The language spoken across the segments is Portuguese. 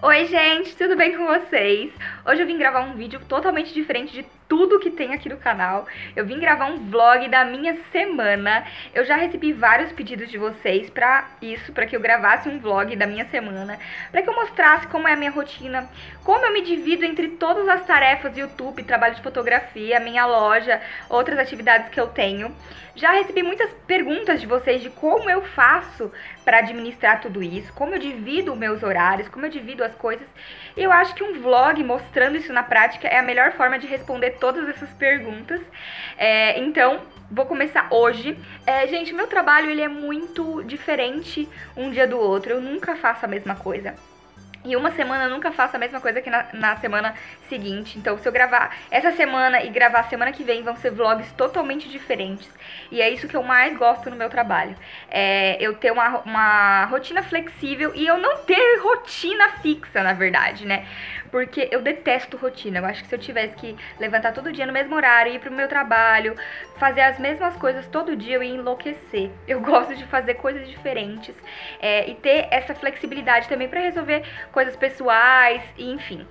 Oi gente, tudo bem com vocês? Hoje eu vim gravar um vídeo totalmente diferente de tudo que tem aqui no canal. Eu vim gravar um vlog da minha semana. Eu já recebi vários pedidos de vocês pra isso, pra que eu gravasse um vlog da minha semana, pra que eu mostrasse como é a minha rotina, como eu me divido entre todas as tarefas, YouTube, trabalho de fotografia, minha loja, outras atividades que eu tenho. Já recebi muitas perguntas de vocês de como eu faço para administrar tudo isso, como eu divido meus horários, como eu divido as coisas. E eu acho que um vlog mostrando isso na prática é a melhor forma de responder todas essas perguntas. Então, vou começar hoje. Gente, meu trabalho ele é muito diferente um dia do outro. Eu nunca faço a mesma coisa. E uma semana eu nunca faço a mesma coisa que na semana seguinte. Então, se eu gravar essa semana e gravar a semana que vem, vão ser vlogs totalmente diferentes. E é isso que eu mais gosto no meu trabalho. Eu ter uma rotina flexível e eu não ter rotina fixa, na verdade, né? Porque eu detesto rotina. Eu acho que se eu tivesse que levantar todo dia no mesmo horário, ir pro meu trabalho, fazer as mesmas coisas todo dia, eu ia enlouquecer. Eu gosto de fazer coisas diferentes e ter essa flexibilidade também pra resolver coisas pessoais, enfim.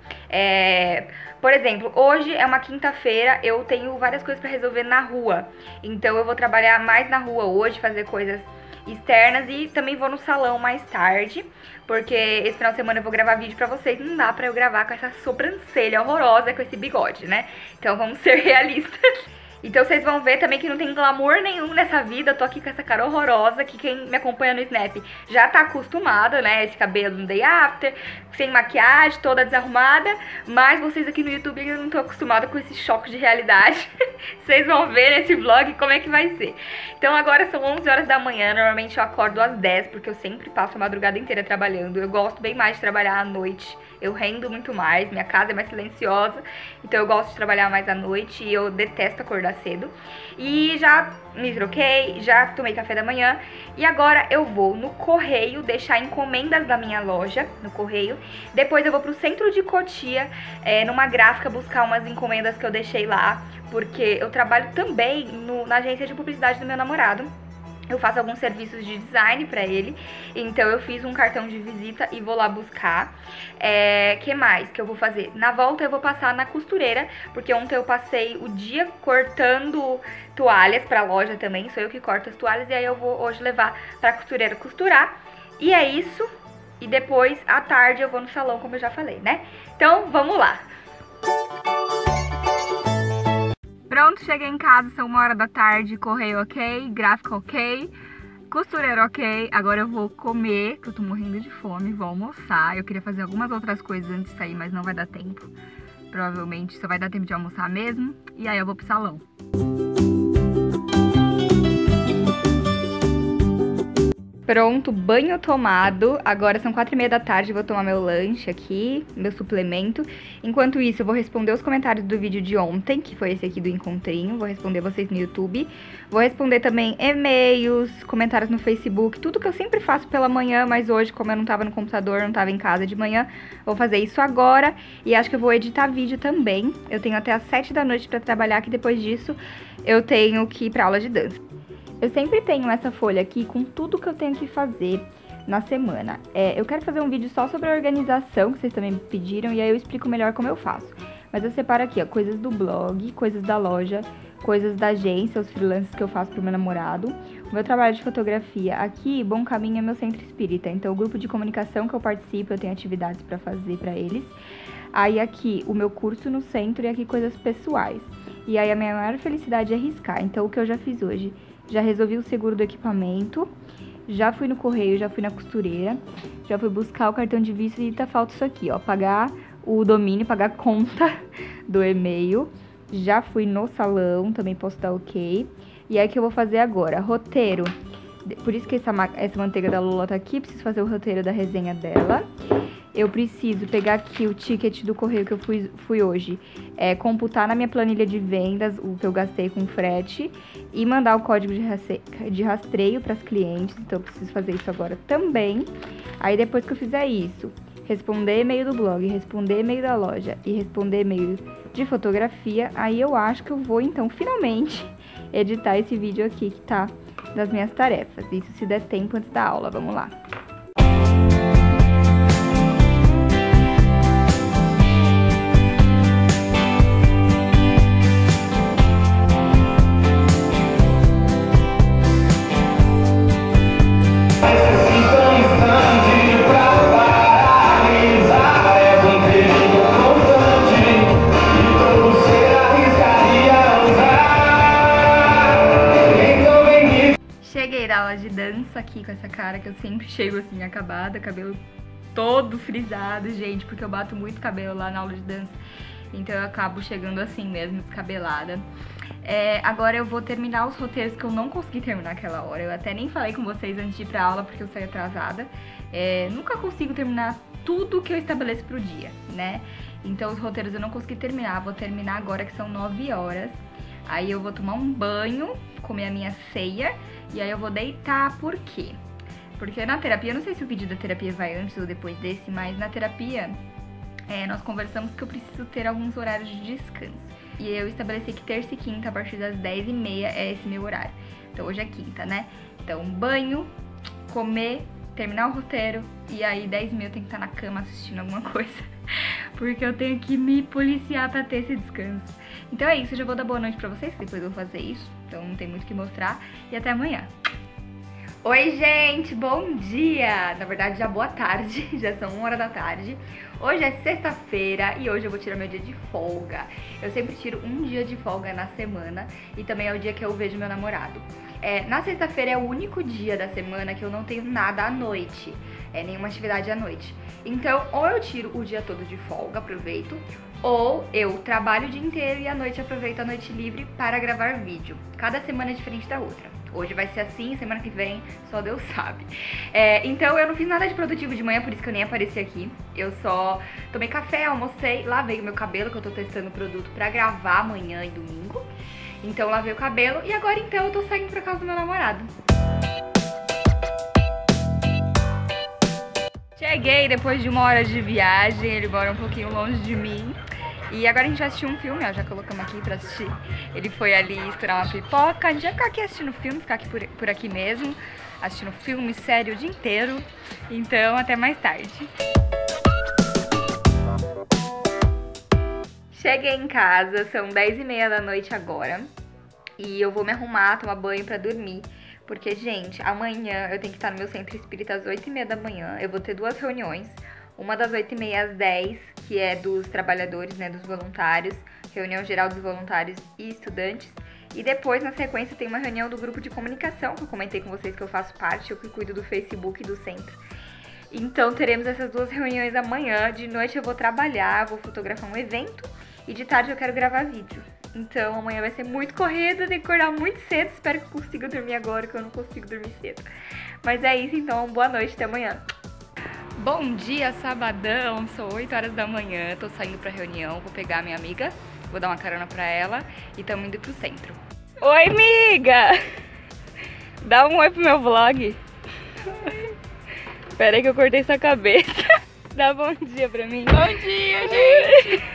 Por exemplo, hoje é uma quinta-feira, eu tenho várias coisas pra resolver na rua. Então eu vou trabalhar mais na rua hoje, fazer coisas externas e também vou no salão mais tarde, porque esse final de semana eu vou gravar vídeo pra vocês. Não dá pra eu gravar com essa sobrancelha horrorosa, com esse bigode, né? Então vamos ser realistas. Então vocês vão ver também que não tem glamour nenhum nessa vida. Eu tô aqui com essa cara horrorosa, que quem me acompanha no Snap já tá acostumado, né? Esse cabelo no day after, sem maquiagem, toda desarrumada. Mas vocês aqui no YouTube ainda não estão acostumados com esse choque de realidade. Vocês vão ver nesse vlog como é que vai ser. Então agora são 11 horas da manhã, normalmente eu acordo às 10, porque eu sempre passo a madrugada inteira trabalhando. Eu gosto bem mais de trabalhar à noite. Eu rendo muito mais, minha casa é mais silenciosa, então eu gosto de trabalhar mais à noite e eu detesto acordar cedo. E já me troquei, já tomei café da manhã e agora eu vou no correio deixar encomendas da minha loja, no correio. Depois eu vou pro centro de Cotia, numa gráfica, buscar umas encomendas que eu deixei lá, porque eu trabalho também na agência de publicidade do meu namorado. Eu faço alguns serviços de design pra ele, então eu fiz um cartão de visita e vou lá buscar. Que mais que eu vou fazer? Na volta eu vou passar na costureira, porque ontem eu passei o dia cortando toalhas pra loja também, sou eu que corto as toalhas, e aí eu vou hoje levar pra costureira costurar. E é isso, e depois à tarde eu vou no salão, como eu já falei, né? Então vamos lá! Pronto, cheguei em casa, são 1h da tarde, correio ok, gráfica ok, costureira ok. Agora eu vou comer, que eu tô morrendo de fome, vou almoçar. Eu queria fazer algumas outras coisas antes de sair, mas não vai dar tempo. Provavelmente só vai dar tempo de almoçar mesmo, e aí eu vou pro salão. Pronto, banho tomado, agora são 4h30 da tarde, vou tomar meu lanche aqui, meu suplemento. Enquanto isso, eu vou responder os comentários do vídeo de ontem, que foi esse aqui do encontrinho, vou responder vocês no YouTube. Vou responder também e-mails, comentários no Facebook, tudo que eu sempre faço pela manhã, mas hoje, como eu não tava no computador, não tava em casa de manhã, vou fazer isso agora. E acho que eu vou editar vídeo também, eu tenho até às 7 da noite pra trabalhar, que depois disso eu tenho que ir pra aula de dança. Eu sempre tenho essa folha aqui com tudo que eu tenho que fazer na semana. Eu quero fazer um vídeo só sobre a organização, que vocês também me pediram, e aí eu explico melhor como eu faço. Mas eu separo aqui, ó, coisas do blog, coisas da loja, coisas da agência, os freelances que eu faço pro meu namorado. O meu trabalho de fotografia aqui, Bom Caminho é meu centro espírita. Então, o grupo de comunicação que eu participo, eu tenho atividades pra fazer pra eles. Aí aqui, o meu curso no centro e aqui coisas pessoais. E aí a minha maior felicidade é riscar. Então, o que eu já fiz hoje? Já resolvi o seguro do equipamento, já fui no correio, já fui na costureira, já fui buscar o cartão de vista e falta isso aqui, ó, pagar o domínio, pagar a conta do e-mail. Já fui no salão, também posso dar ok. E aí o que eu vou fazer agora? Roteiro. Por isso que essa manteiga da Lula tá aqui, preciso fazer o roteiro da resenha dela. Eu preciso pegar aqui o ticket do correio que eu fui hoje, computar na minha planilha de vendas o que eu gastei com frete e mandar o código de rastreio para as clientes. Então, eu preciso fazer isso agora também. Aí, depois que eu fizer isso, responder e-mail do blog, responder e-mail da loja e responder e-mail de fotografia, aí eu acho que eu vou, então, finalmente editar esse vídeo aqui que tá das minhas tarefas. Isso se der tempo antes da aula. Vamos lá. aqui com essa cara que eu sempre chego assim, acabada, cabelo todo frisado, gente, porque eu bato muito cabelo lá na aula de dança. Então eu acabo chegando assim mesmo, descabelada. Agora eu vou terminar os roteiros que eu não consegui terminar naquela hora. Eu até nem falei com vocês antes de ir pra aula porque eu saí atrasada. Nunca consigo terminar tudo que eu estabeleço pro dia, né? Então os roteiros eu não consegui terminar. Vou terminar agora que são 9 horas. Aí eu vou tomar um banho, comer a minha ceia e aí eu vou deitar. Por quê? Porque na terapia, eu não sei se o vídeo da terapia vai antes ou depois desse, mas na terapia nós conversamos que eu preciso ter alguns horários de descanso. E eu estabeleci que terça e quinta, a partir das 10h30, é esse meu horário. Então hoje é quinta, né? Então banho, comer, terminar o roteiro e aí 10h30 eu tenho que estar na cama assistindo alguma coisa. Porque eu tenho que me policiar pra ter esse descanso. Então é isso, eu já vou dar boa noite pra vocês, que depois eu vou fazer isso. Então não tem muito o que mostrar. E até amanhã. Oi, gente, bom dia! Na verdade, já boa tarde, já são 1h da tarde. Hoje é sexta-feira e hoje eu vou tirar meu dia de folga. Eu sempre tiro um dia de folga na semana e também é o dia que eu vejo meu namorado. Na sexta-feira é o único dia da semana que eu não tenho nada à noite, nenhuma atividade à noite. Então, ou eu tiro o dia todo de folga, aproveito, ou eu trabalho o dia inteiro e à noite aproveito a noite livre para gravar vídeo. Cada semana é diferente da outra. Hoje vai ser assim, semana que vem só Deus sabe. Então eu não fiz nada de produtivo de manhã, por isso que eu nem apareci aqui. Eu só tomei café, almocei, lavei o meu cabelo, que eu tô testando o produto pra gravar amanhã e domingo. Então lavei o cabelo e agora então eu tô saindo pra casa do meu namorado. Cheguei depois de 1 hora de viagem, ele mora um pouquinho longe de mim. E agora a gente vai assistir um filme, ó, já colocamos aqui pra assistir. Ele foi ali estourar uma pipoca, a gente vai ficar aqui assistindo filme, ficar aqui por aqui mesmo, assistindo filme, série o dia inteiro. Então, até mais tarde. Cheguei em casa, são 10h30 da noite agora. E eu vou me arrumar, tomar banho pra dormir. Porque, gente, amanhã eu tenho que estar no meu centro espírita às 8h30 da manhã. Eu vou ter 2 reuniões. Uma das 8h30 às 10, que é dos trabalhadores, né, dos voluntários, reunião geral dos voluntários e estudantes. E depois, na sequência, tem uma reunião do grupo de comunicação, que eu comentei com vocês que eu faço parte, eu que cuido do Facebook do centro. Então, teremos essas 2 reuniões amanhã. De noite eu vou trabalhar, vou fotografar um evento e de tarde eu quero gravar vídeo. Então, amanhã vai ser muito corrida, tenho que acordar muito cedo, espero que eu consiga dormir agora, que eu não consigo dormir cedo. Mas é isso, então, boa noite, até amanhã. Bom dia, sabadão, são 8 horas da manhã, tô saindo pra reunião, vou pegar a minha amiga, vou dar uma carona pra ela e tamo indo pro centro. Oi, amiga! Dá um oi pro meu vlog. Pera aí que eu cortei sua cabeça. Dá bom dia pra mim. Bom dia, gente!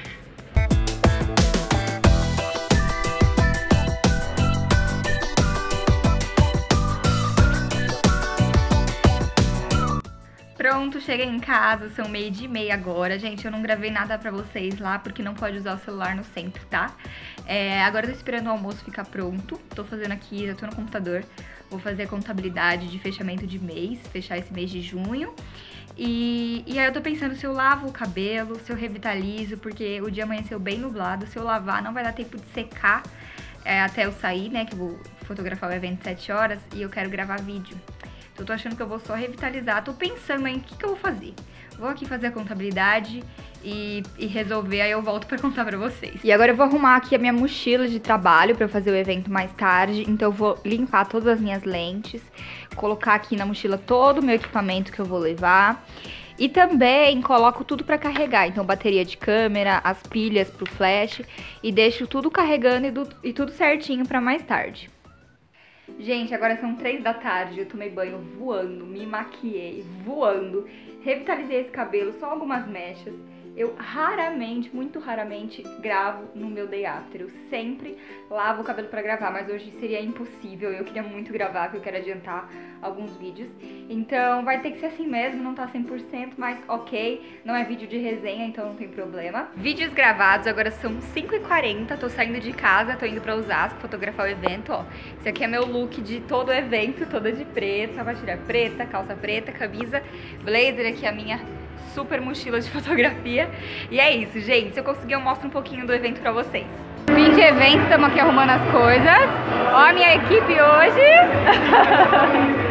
Pronto, cheguei em casa, são 12h30 agora. Gente, eu não gravei nada pra vocês lá, porque não pode usar o celular no centro, tá? Agora eu tô esperando o almoço ficar pronto. Tô fazendo aqui, já tô no computador. Vou fazer a contabilidade de fechamento de mês, fechar esse mês de junho. E aí eu tô pensando se eu lavo o cabelo, se eu revitalizo, porque o dia amanheceu bem nublado. Se eu lavar, não vai dar tempo de secar até eu sair, né? Que eu vou fotografar o evento 7 horas e eu quero gravar vídeo. Então eu tô achando que eu vou só revitalizar, tô pensando em o que eu vou fazer. Vou aqui fazer a contabilidade e resolver, aí eu volto pra contar pra vocês. E agora eu vou arrumar aqui a minha mochila de trabalho pra fazer o evento mais tarde. Então eu vou limpar todas as minhas lentes, colocar aqui na mochila todo o meu equipamento que eu vou levar. E também coloco tudo pra carregar, então bateria de câmera, as pilhas pro flash. E deixo tudo carregando e tudo certinho pra mais tarde. Gente, agora são 3 da tarde, eu tomei banho voando, me maquiei voando, revitalizei esse cabelo, só algumas mechas. Eu raramente, muito raramente, gravo no meu day after. Eu sempre lavo o cabelo pra gravar, mas hoje seria impossível. Eu queria muito gravar, porque eu quero adiantar alguns vídeos. Então vai ter que ser assim mesmo, não tá 100%, mas ok. Não é vídeo de resenha, então não tem problema. Vídeos gravados, agora são 5h40, tô saindo de casa, tô indo pra Osasco fotografar o evento, ó. Esse aqui é meu look de todo o evento, toda de preto, sapatilha preta, calça preta, camisa, blazer, aqui a minha super mochila de fotografia. E é isso, gente. Se eu conseguir, eu mostro um pouquinho do evento pra vocês. Fim de evento, estamos aqui arrumando as coisas. Ó a minha equipe hoje.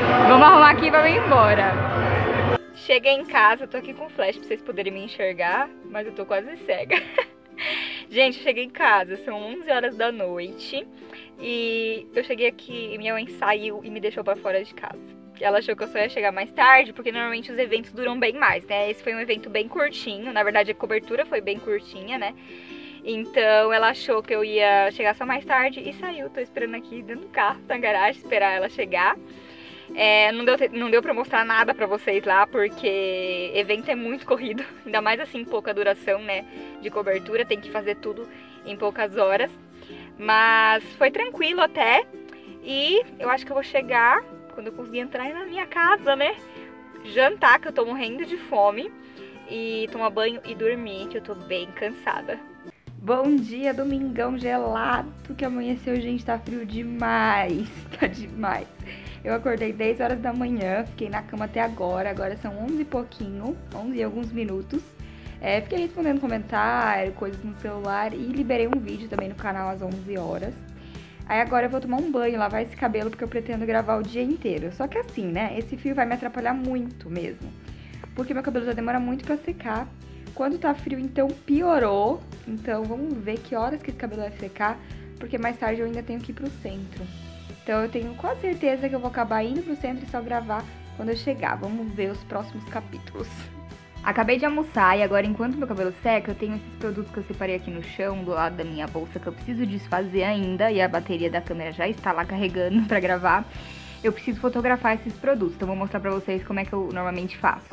Vamos arrumar aqui e vamos embora. Cheguei em casa, tô aqui com flash pra vocês poderem me enxergar, mas eu tô quase cega. Gente, eu cheguei em casa, são 11 horas da noite e eu cheguei aqui e minha mãe saiu e me deixou pra fora de casa. Ela achou que eu só ia chegar mais tarde, porque normalmente os eventos duram bem mais, né? Esse foi um evento bem curtinho, na verdade a cobertura foi bem curtinha, né? Então ela achou que eu ia chegar só mais tarde e saiu. Tô esperando aqui dentro do carro, na garagem, esperar ela chegar. Não deu pra mostrar nada pra vocês lá, porque evento é muito corrido, ainda mais assim, pouca duração, né, de cobertura, tem que fazer tudo em poucas horas. Mas foi tranquilo até, e eu acho que eu vou chegar, quando eu conseguir entrar na minha casa, né, jantar, que eu tô morrendo de fome, e tomar banho e dormir, que eu tô bem cansada. Bom dia, domingão gelado, que amanheceu, gente, tá frio demais, tá demais. Eu acordei 10 horas da manhã, fiquei na cama até agora são 11 e pouquinho, 11 e alguns minutos. Fiquei respondendo comentário, coisas no celular e liberei um vídeo também no canal às 11 horas. Aí agora eu vou tomar um banho, lavar esse cabelo, porque eu pretendo gravar o dia inteiro. Só que assim, né, esse fio vai me atrapalhar muito mesmo, porque meu cabelo já demora muito pra secar. Quando tá frio, então piorou. Então vamos ver que horas que esse cabelo vai secar, porque mais tarde eu ainda tenho que ir pro centro. Então eu tenho quase certeza que eu vou acabar indo pro centro e só gravar quando eu chegar. Vamos ver os próximos capítulos. Acabei de almoçar e agora, enquanto meu cabelo seca, eu tenho esses produtos que eu separei aqui no chão, do lado da minha bolsa, que eu preciso desfazer ainda. E a bateria da câmera já está lá carregando pra gravar. Eu preciso fotografar esses produtos, então vou mostrar pra vocês como é que eu normalmente faço.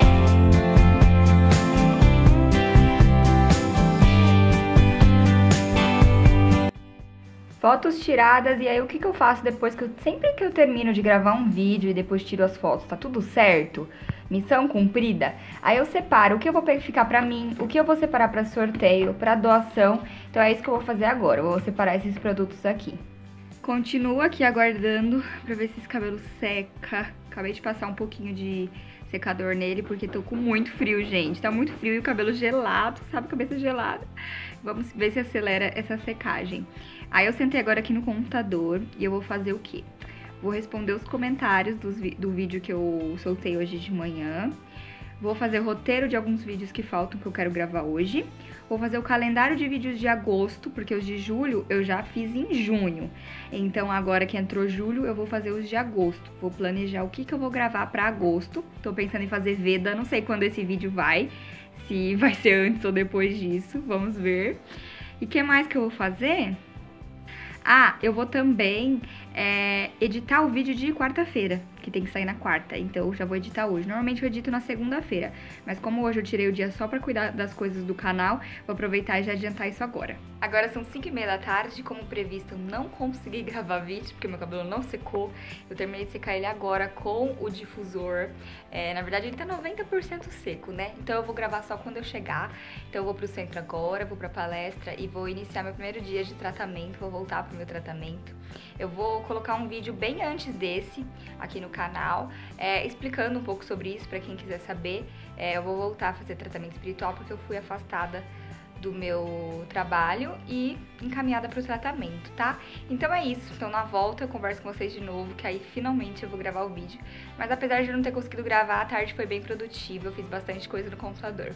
Fotos tiradas, e aí o que eu faço depois que sempre que eu termino de gravar um vídeo e depois tiro as fotos, tá tudo certo? Missão cumprida? Aí eu separo o que eu vou ficar pra mim, o que eu vou separar pra sorteio, pra doação. Então é isso que eu vou fazer agora, eu vou separar esses produtos aqui. Continuo aqui aguardando pra ver se esse cabelo seca. Acabei de passar um pouquinho de secador nele, porque tô com muito frio, gente. Tá muito frio e o cabelo gelado, sabe? Cabeça gelada. Vamos ver se acelera essa secagem. Aí eu sentei agora aqui no computador e eu vou fazer o quê? Vou responder os comentários do vídeo que eu soltei hoje de manhã. Vou fazer o roteiro de alguns vídeos que faltam, que eu quero gravar hoje. Vou fazer o calendário de vídeos de agosto, porque os de julho eu já fiz em junho. Então agora que entrou julho, eu vou fazer os de agosto. Vou planejar o que eu vou gravar pra agosto. Tô pensando em fazer Veda, não sei quando esse vídeo vai. Se vai ser antes ou depois disso, vamos ver. E o que mais que eu vou fazer? Ah, eu vou também editar o vídeo de quarta-feira, que tem que sair na quarta, então eu já vou editar hoje. Normalmente eu edito na segunda-feira, mas como hoje eu tirei o dia só pra cuidar das coisas do canal, vou aproveitar e já adiantar isso agora. Agora são 5h30 da tarde, como previsto eu não consegui gravar vídeo, porque meu cabelo não secou. Eu terminei de secar ele agora com o difusor. Na verdade ele tá 90% seco, né? Então eu vou gravar só quando eu chegar. Então eu vou pro centro agora, vou pra palestra e vou iniciar meu primeiro dia de tratamento, vou voltar pro meu tratamento. Eu vou colocar um vídeo bem antes desse aqui no canal, explicando um pouco sobre isso pra quem quiser saber. Eu vou voltar a fazer tratamento espiritual porque eu fui afastada do meu trabalho e encaminhada para o tratamento, tá? Então é isso, então na volta eu converso com vocês de novo, que aí finalmente eu vou gravar o vídeo. Mas apesar de eu não ter conseguido gravar, a tarde foi bem produtiva, eu fiz bastante coisa no computador.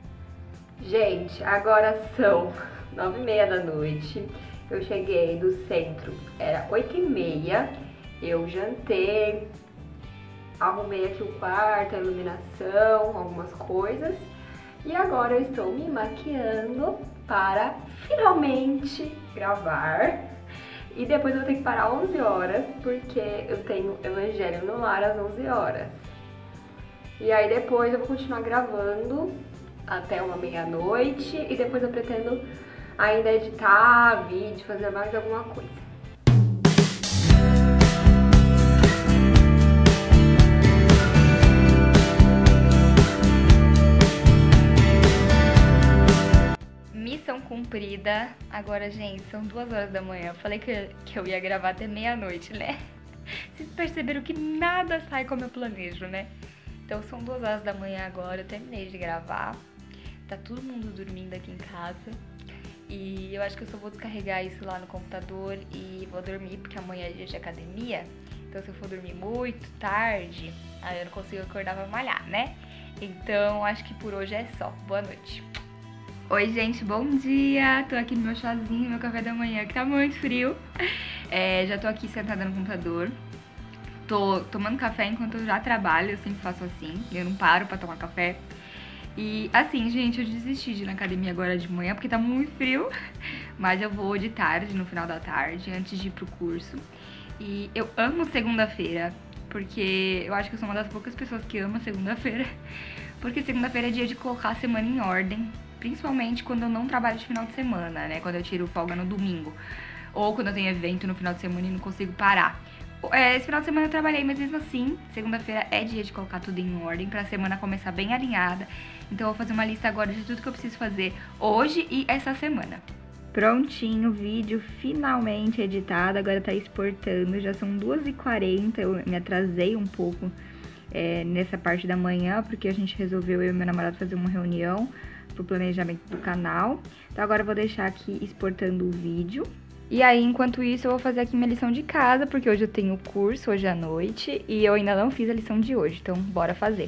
Gente, agora são 9h30 da noite, eu cheguei do centro, era 8h30, eu jantei, arrumei aqui o quarto, a iluminação, algumas coisas. E agora eu estou me maquiando para finalmente gravar. E depois eu vou ter que parar 11 horas, porque eu tenho Evangelho no Lar às 11 horas. E aí depois eu vou continuar gravando até uma meia-noite. E depois eu pretendo ainda editar vídeo, fazer mais alguma coisa. Missão cumprida. Agora, gente, são 2 horas da manhã. Eu falei que eu ia gravar até meia-noite, né? Vocês perceberam que nada sai como eu planejo, né? Então são 2 horas da manhã agora, eu terminei de gravar. Tá todo mundo dormindo aqui em casa. E eu acho que eu só vou descarregar isso lá no computador e vou dormir, porque amanhã é dia de academia. Então se eu for dormir muito tarde, aí eu não consigo acordar pra malhar, né? Então acho que por hoje é só. Boa noite. Oi, gente, bom dia! Tô aqui no meu chazinho, meu café da manhã, que tá muito frio. Já tô aqui sentada no computador. Tô tomando café enquanto eu já trabalho, eu sempre faço assim. Eu não paro pra tomar café. E assim, gente, eu desisti de ir na academia agora de manhã porque tá muito frio. Mas eu vou de tarde, no final da tarde, antes de ir pro curso. E eu amo segunda-feira, porque eu acho que eu sou uma das poucas pessoas que ama segunda-feira. Porque segunda-feira é dia de colocar a semana em ordem. Principalmente quando eu não trabalho de final de semana, né? Quando eu tiro folga no domingo. Ou quando eu tenho evento no final de semana e não consigo parar. Esse final de semana eu trabalhei, mas mesmo assim, segunda-feira é dia de colocar tudo em ordem pra semana começar bem alinhada. Então eu vou fazer uma lista agora de tudo que eu preciso fazer hoje e essa semana. Prontinho, o vídeo finalmente editado, agora tá exportando, já são 2h40, eu me atrasei um pouco nessa parte da manhã, porque a gente resolveu, eu e meu namorado, fazer uma reunião pro planejamento do canal. Então agora eu vou deixar aqui exportando o vídeo. E aí, enquanto isso, eu vou fazer aqui minha lição de casa, porque hoje eu tenho curso, hoje à noite, e eu ainda não fiz a lição de hoje, então bora fazer.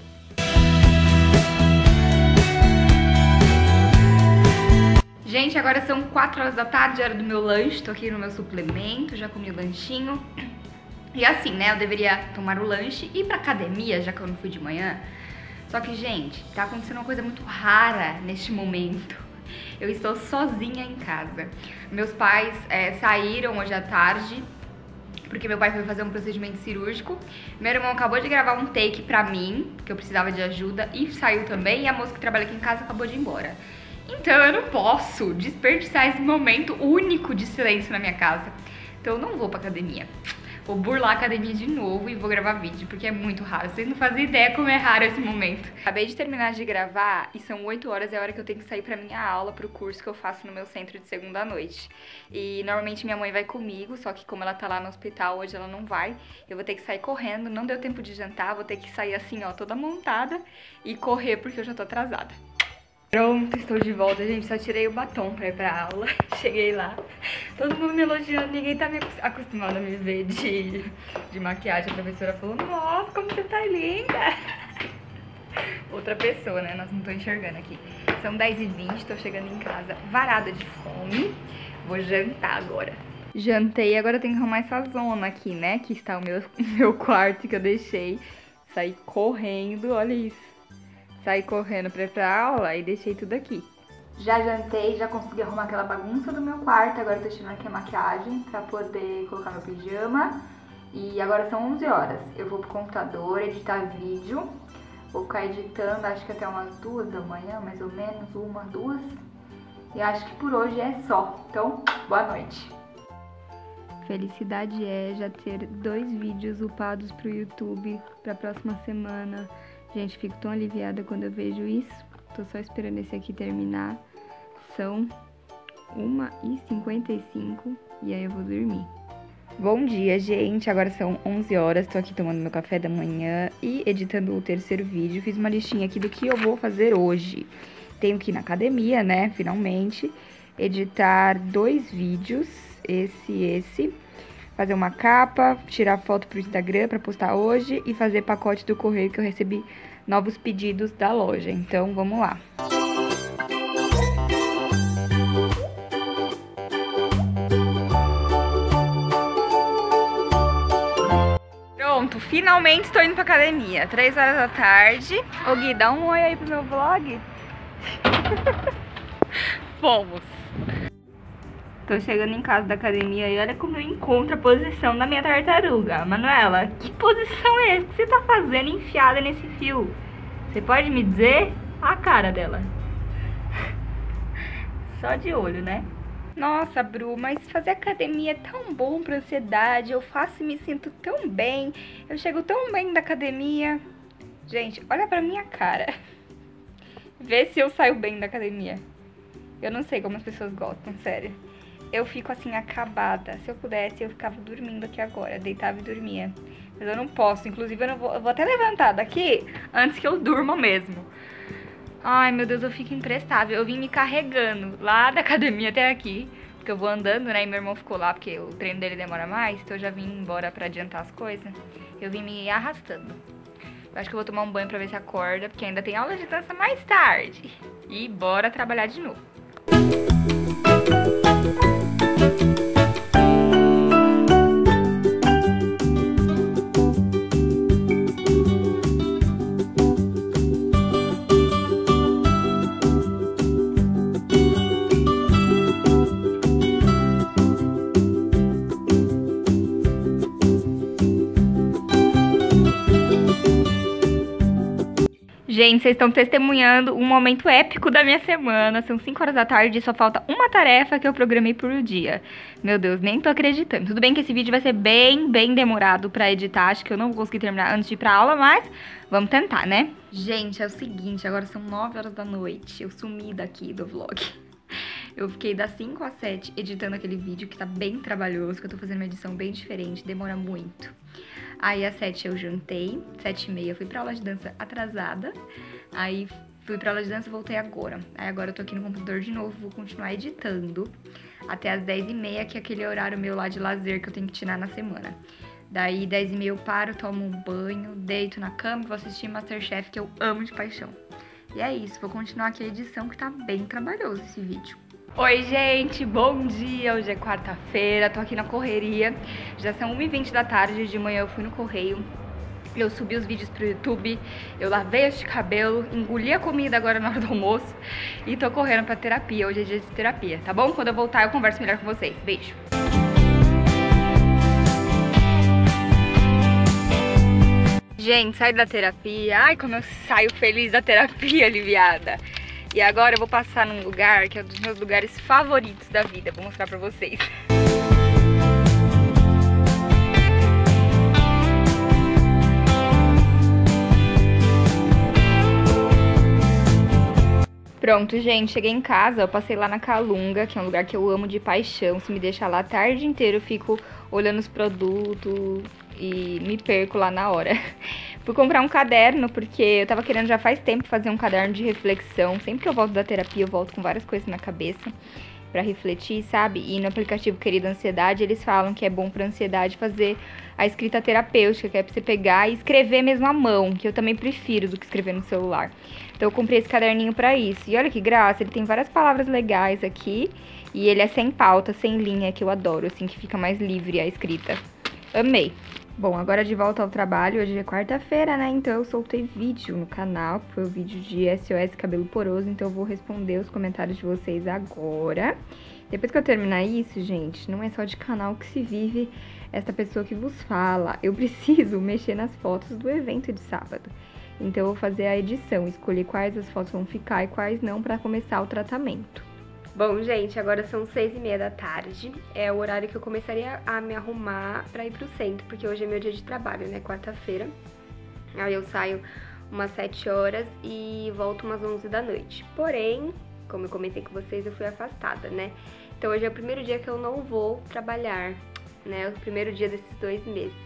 Gente, agora são 4 horas da tarde, hora do meu lanche, tô aqui no meu suplemento, já comi o lanchinho. E assim, né, eu deveria tomar o lanche e ir pra academia, já que eu não fui de manhã. Só que, gente, tá acontecendo uma coisa muito rara neste momento. Eu estou sozinha em casa. Meus pais saíram hoje à tarde, porque meu pai foi fazer um procedimento cirúrgico. Meu irmão acabou de gravar um take pra mim, que eu precisava de ajuda, e saiu também. E a moça que trabalha aqui em casa acabou de ir embora. Então eu não posso desperdiçar esse momento único de silêncio na minha casa. Então eu não vou pra academia. Vou burlar a academia de novo e vou gravar vídeo, porque é muito raro. Vocês não fazem ideia como é raro esse momento. Acabei de terminar de gravar e são 8 horas, é a hora que eu tenho que sair pra minha aula, pro curso que eu faço no meu centro de segunda à noite. E normalmente minha mãe vai comigo, só que como ela tá lá no hospital, hoje ela não vai. Eu vou ter que sair correndo, não deu tempo de jantar, vou ter que sair assim, ó, toda montada e correr porque eu já tô atrasada. Pronto, estou de volta, gente, só tirei o batom pra ir pra aula. Cheguei lá, todo mundo me elogiando, ninguém tá me acostumado a me ver de maquiagem. A professora falou, nossa, como você tá linda. Outra pessoa, né, nós não tô enxergando aqui. São 10h20, tô chegando em casa varada de fome. Vou jantar agora. Jantei, agora eu tenho que arrumar essa zona aqui, né, que está o meu quarto que eu deixei. Saí correndo, olha isso. Saí correndo pra ir pra aula e deixei tudo aqui. Já jantei, já consegui arrumar aquela bagunça do meu quarto. Agora eu tô tirando aqui a maquiagem pra poder colocar meu pijama. E agora são 11 horas. Eu vou pro computador editar vídeo. Vou ficar editando, acho que até umas 2 da manhã, mais ou menos, 1, 2. E acho que por hoje é só. Então, boa noite. Felicidade é já ter 2 vídeos upados pro YouTube pra próxima semana. Gente, fico tão aliviada quando eu vejo isso. Tô só esperando esse aqui terminar. São 1h55 e aí eu vou dormir. Bom dia, gente. Agora são 11 horas. Tô aqui tomando meu café da manhã e editando o 3º vídeo. Fiz uma listinha aqui do que eu vou fazer hoje. Tenho que ir na academia, né? Finalmente. Editar 2 vídeos. Esse. Fazer uma capa, tirar foto pro Instagram pra postar hoje e fazer pacote do correio que eu recebi novos pedidos da loja. Então, vamos lá. Pronto, finalmente estou indo pra academia. 3 horas da tarde. Ô Gui, dá um oi aí pro meu vlog. Fomos. Tô chegando em casa da academia e olha como eu encontro a posição da minha tartaruga. Manuela, que posição é essa que você tá fazendo enfiada nesse fio? Você pode me dizer? A cara dela. Só de olho, né? Nossa, Bru, mas fazer academia é tão bom pra ansiedade. Eu faço e me sinto tão bem. Eu chego tão bem da academia. Gente, olha pra minha cara. Vê se eu saio bem da academia. Eu não sei como as pessoas gostam, sério. Eu fico assim, acabada. Se eu pudesse, eu ficava dormindo aqui agora. Deitava e dormia. Mas eu não posso. Inclusive, eu vou até levantar daqui antes que eu durma mesmo. Ai, meu Deus, eu fico imprestável. Eu vim me carregando lá da academia até aqui porque eu vou andando, né, e meu irmão ficou lá, porque o treino dele demora mais, então eu já vim embora pra adiantar as coisas. Eu vim me arrastando. Eu acho que eu vou tomar um banho pra ver se acorda, porque ainda tem aula de dança mais tarde. E bora trabalhar de novo. Gente, vocês estão testemunhando um momento épico da minha semana. São 5 horas da tarde e só falta uma tarefa que eu programei por dia. Meu Deus, nem tô acreditando. Tudo bem que esse vídeo vai ser bem demorado pra editar. Acho que eu não vou conseguir terminar antes de ir pra aula, mas vamos tentar, né? Gente, é o seguinte, agora são 9 horas da noite. Eu sumi daqui do vlog. Eu fiquei das 5 às 7 editando aquele vídeo que tá bem trabalhoso, que eu tô fazendo uma edição bem diferente, demora muito. Aí às 7 eu jantei, 7h30 eu fui pra aula de dança atrasada, aí fui pra aula de dança e voltei agora. Aí agora eu tô aqui no computador de novo, vou continuar editando até as 10h30, que é aquele horário meu lá de lazer que eu tenho que tirar na semana. Daí 10h30 eu paro, tomo um banho, deito na cama e vou assistir Masterchef, que eu amo de paixão. E é isso, vou continuar aqui a edição que tá bem trabalhoso esse vídeo. Oi gente, bom dia, hoje é quarta-feira, tô aqui na correria, já são 1h20 da tarde, de manhã eu fui no correio, eu subi os vídeos pro YouTube, eu lavei este cabelo, engoli a comida agora na hora do almoço e tô correndo pra terapia, hoje é dia de terapia, tá bom? Quando eu voltar eu converso melhor com vocês, beijo! Gente, saí da terapia, ai como eu saio feliz da terapia, aliviada! E agora eu vou passar num lugar que é um dos meus lugares favoritos da vida. Vou mostrar pra vocês. Pronto, gente, cheguei em casa, eu passei lá na Calunga, que é um lugar que eu amo de paixão. Se me deixar lá a tarde inteira, eu fico olhando os produtos e me perco lá na hora. Fui comprar um caderno, porque eu tava querendo já faz tempo fazer um caderno de reflexão. Sempre que eu volto da terapia, eu volto com várias coisas na cabeça pra refletir, sabe? E no aplicativo Querida Ansiedade, eles falam que é bom pra ansiedade fazer a escrita terapêutica, que é pra você pegar e escrever mesmo à mão, que eu também prefiro do que escrever no celular. Então eu comprei esse caderninho pra isso. E olha que graça, ele tem várias palavras legais aqui. E ele é sem pauta, sem linha, que eu adoro, assim, que fica mais livre a escrita. Amei! Bom, agora de volta ao trabalho, hoje é quarta-feira, né? Então eu soltei vídeo no canal, que foi o vídeo de SOS Cabelo Poroso, então eu vou responder os comentários de vocês agora. Depois que eu terminar isso, gente, não é só de canal que se vive esta pessoa que vos fala. Eu preciso mexer nas fotos do evento de sábado. Então eu vou fazer a edição, escolher quais as fotos vão ficar e quais não para começar o tratamento. Bom, gente, agora são 6h30 da tarde, é o horário que eu começaria a me arrumar pra ir pro centro, porque hoje é meu dia de trabalho, né, quarta-feira. Aí eu saio umas 7 horas e volto umas 11 da noite. Porém, como eu comentei com vocês, eu fui afastada, né? Então hoje é o primeiro dia que eu não vou trabalhar, né? É o primeiro dia desses 2 meses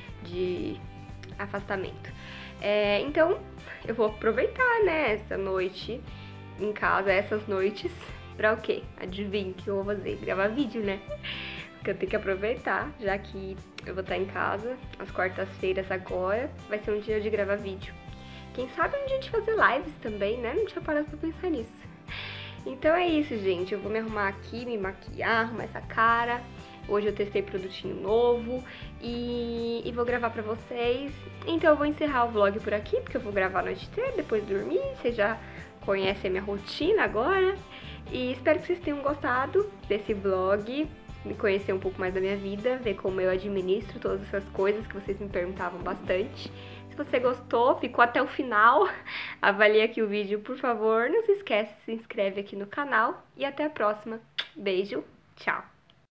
de afastamento. Então, eu vou aproveitar, né, essa noite em casa, essas noites. Pra o quê? Adivinha o que eu vou fazer? Gravar vídeo, né? Porque eu tenho que aproveitar, já que eu vou estar em casa às quartas-feiras agora. Vai ser um dia de gravar vídeo. Quem sabe um dia de fazer lives também, né? Não tinha parado pra pensar nisso. Então é isso, gente. Eu vou me arrumar aqui, me maquiar, arrumar essa cara. Hoje eu testei produtinho novo e vou gravar pra vocês. Então eu vou encerrar o vlog por aqui, porque eu vou gravar a noite inteira, depois dormir. Vocês já conhecem a minha rotina agora. E espero que vocês tenham gostado desse vlog, me conhecer um pouco mais da minha vida, ver como eu administro todas essas coisas que vocês me perguntavam bastante. Se você gostou, ficou até o final, avalie aqui o vídeo, por favor. Não se esquece, se inscreve aqui no canal e até a próxima. Beijo, tchau!